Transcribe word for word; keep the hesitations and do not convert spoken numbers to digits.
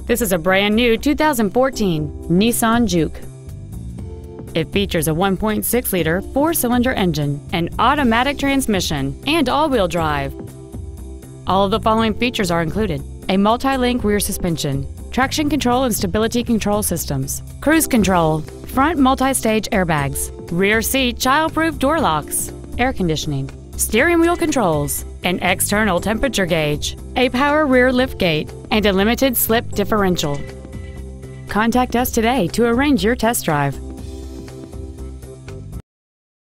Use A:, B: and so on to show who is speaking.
A: This is a brand new two thousand fourteen Nissan Juke. It features a one point six liter four-cylinder engine, an automatic transmission, and all-wheel drive. All of the following features are included: a multi-link rear suspension, traction control and stability control systems, cruise control, front multi-stage airbags, rear seat child-proof door locks, air conditioning, steering wheel controls, an external temperature gauge, a power rear liftgate, and a limited slip differential. Contact us today to arrange your test drive.